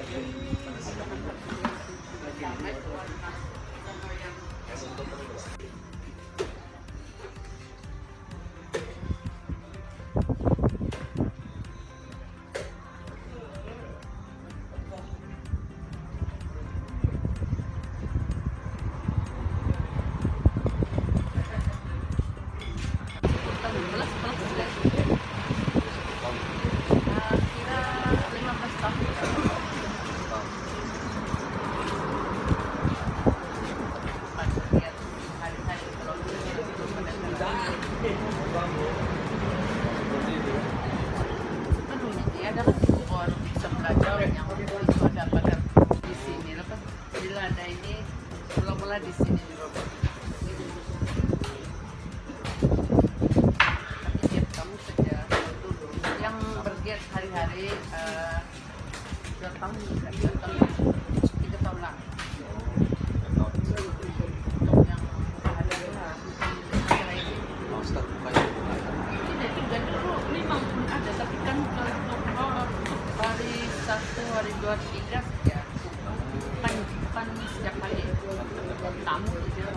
Mula di sini juga, tapi tiap kamu saja dulu yang bergiat hari-hari 2 tahun, 3 tahun lah. Yang ada acara ini. Tidak juga dulu memang ada, tapi kan untuk hari 1, hari 2, 3 saja. Kan setiap hari tamu gitu.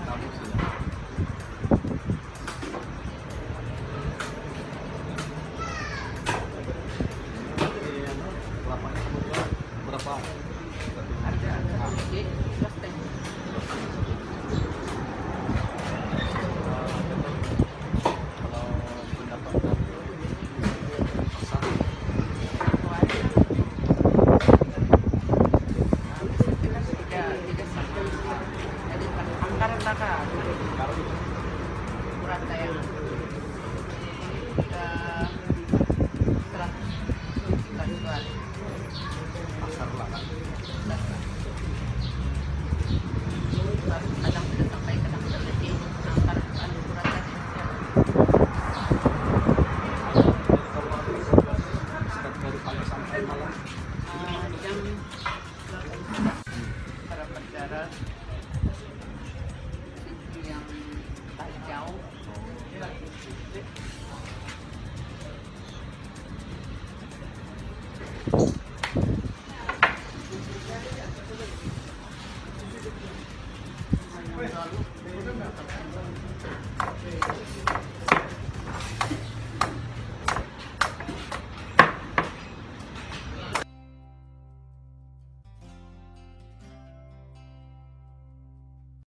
Berapa? Harga di plastik. Kalau pendapatan para pendarat itu yang tak jauh